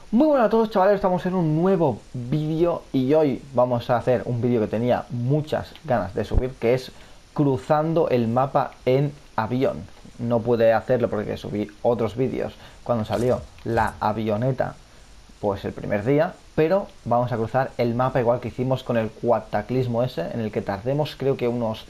Muy buenas a todos, chavales, estamos en un nuevo vídeo y hoy vamos a hacer un vídeo que tenía muchas ganas de subir, que es cruzando el mapa en avión. No pude hacerlo porque subí otros vídeos cuando salió la avioneta, pues el primer día, pero vamos a cruzar el mapa igual que hicimos con el Cataclismo ese, en el que tardemos creo que unos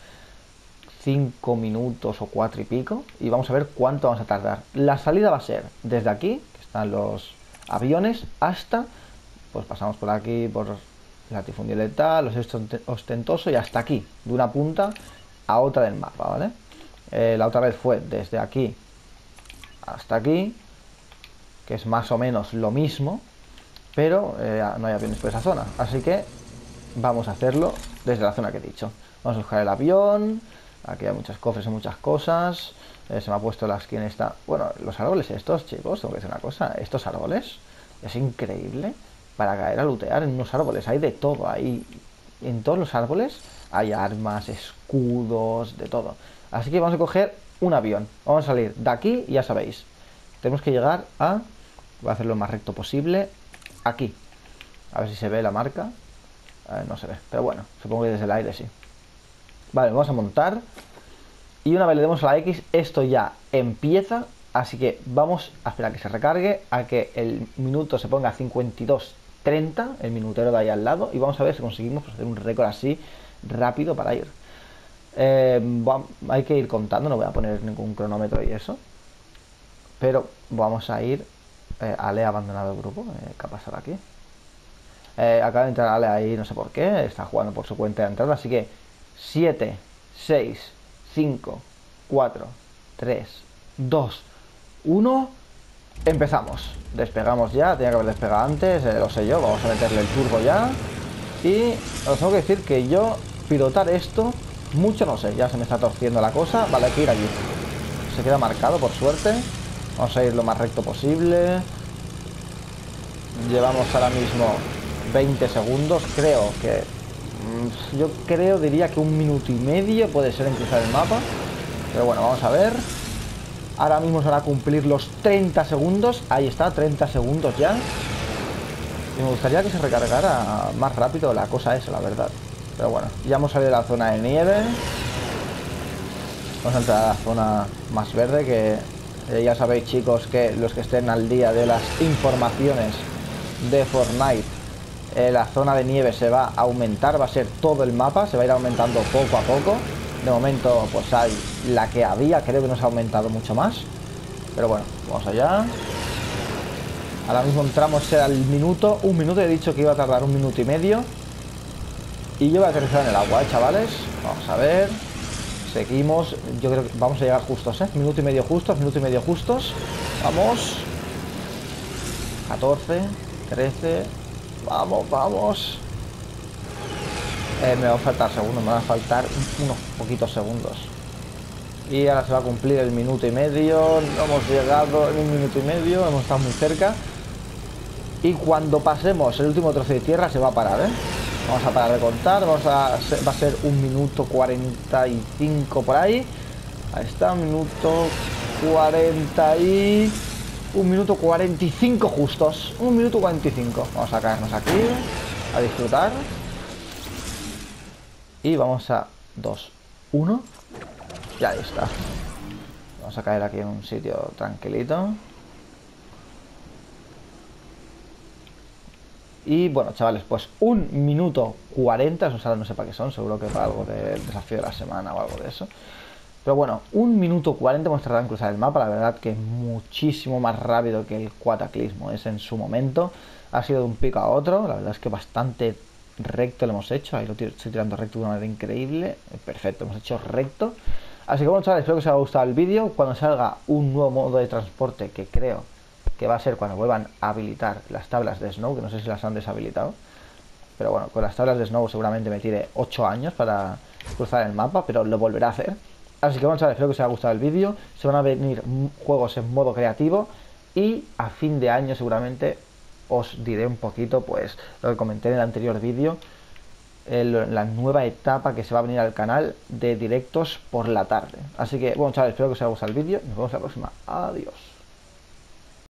5 minutos o 4 y pico, y vamos a ver cuánto vamos a tardar. La salida va a ser desde aquí, que están los aviones, hasta, pues pasamos por aquí, por latifundio letal, los ostentoso, y hasta aquí, de una punta a otra del mapa, ¿vale? La otra vez fue desde aquí hasta aquí, que es más o menos lo mismo, pero no hay aviones por esa zona, así que vamos a hacerlo desde la zona que he dicho. Vamos a buscar el avión. Aquí hay muchos cofres y muchas cosas. Se me ha puesto la skin esta. Bueno, los árboles estos, chicos, tengo que decir una cosa. Estos árboles es increíble para caer a lootear en unos árboles. Hay de todo. Hay, en todos los árboles hay armas, escudos, de todo. Así que vamos a coger un avión. Vamos a salir de aquí, ya sabéis. Tenemos que llegar a... Voy a hacerlo lo más recto posible. Aquí. A ver si se ve la marca. No se ve, pero bueno, supongo que desde el aire sí. Vale, vamos a montar. Y una vez le demos a la X, esto ya empieza. Así que vamos a esperar a que se recargue, a que el minuto se ponga a 52:30, el minutero de ahí al lado. Y vamos a ver si conseguimos hacer un récord así rápido para ir. Hay que ir contando, no voy a poner ningún cronómetro y eso. Pero vamos a ir. Ale ha abandonado el grupo. ¿Qué ha pasado aquí? Acaba de entrar Ale ahí, no sé por qué. Está jugando por su cuenta de entrada. Así que 7, 6, 5, 4, 3, 2, 1. Empezamos. Despegamos ya. Tenía que haber despegado antes. Lo sé yo. Vamos a meterle el turbo ya. Y os tengo que decir que yo pilotar esto mucho no sé. Ya se me está torciendo la cosa. Vale, hay que ir allí. Se queda marcado por suerte. Vamos a ir lo más recto posible. Llevamos ahora mismo 20 segundos, creo que... Yo diría que 1 minuto y medio puede ser en cruzar el mapa. Pero bueno, vamos a ver. Ahora mismo se van a cumplir los 30 segundos. Ahí está, 30 segundos ya. Y me gustaría que se recargara más rápido la cosa esa, la verdad. Pero bueno, ya hemos salido de la zona de nieve. Vamos a entrar a la zona más verde, que ya sabéis, chicos, que los que estén al día de las informaciones de Fortnite, la zona de nieve se va a aumentar, va a ser todo el mapa, se va a ir aumentando poco a poco. De momento pues hay la que había, creo que no se ha aumentado mucho más, pero bueno, vamos allá. Ahora mismo entramos al minuto, 1 minuto, he dicho que iba a tardar 1 minuto y medio. Y yo voy a aterrizar en el agua, chavales. Vamos a ver. Seguimos, yo creo que vamos a llegar justos, 1 minuto y medio justos, 1 minuto y medio justos. Vamos. 14, 13. Vamos, vamos. Me va a faltar segundos, me van a faltar unos poquitos segundos. Y ahora se va a cumplir el minuto y medio. No hemos llegado en 1 minuto y medio, hemos estado muy cerca. Y cuando pasemos el último trozo de tierra se va a parar, Vamos a parar de contar, va a ser 1 minuto 45 por ahí. Ahí está, 1 minuto 40 y... 1 minuto 45 justos. 1 minuto 45. Vamos a caernos aquí, a disfrutar. Y vamos a 2, 1. Y ahí está. Vamos a caer aquí en un sitio tranquilito. Y bueno, chavales, pues 1 minuto 40. Esos ahora no sé para qué son, seguro que para algo del desafío de la semana o algo de eso. Pero bueno, 1 minuto 40 hemos tardado en cruzar el mapa. La verdad que es muchísimo más rápido que el Cataclismo es en su momento. Ha sido de un pico a otro. La verdad es que bastante recto lo hemos hecho. Ahí lo estoy tirando recto de una manera increíble. Perfecto, hemos hecho recto. Así que bueno, chavales, espero que os haya gustado el vídeo. Cuando salga un nuevo modo de transporte, que creo que va a ser cuando vuelvan a habilitar las tablas de Snow, que no sé si las han deshabilitado. Pero bueno, con las tablas de Snow seguramente me tire 8 años para cruzar el mapa, pero lo volverá a hacer. Así que bueno, chavales, espero que os haya gustado el vídeo. Se van a venir juegos en modo creativo y a fin de año seguramente os diré un poquito, pues, lo que comenté en el anterior vídeo, la nueva etapa que se va a venir al canal de directos por la tarde. Así que bueno, chavales, espero que os haya gustado el vídeo. Nos vemos la próxima. Adiós.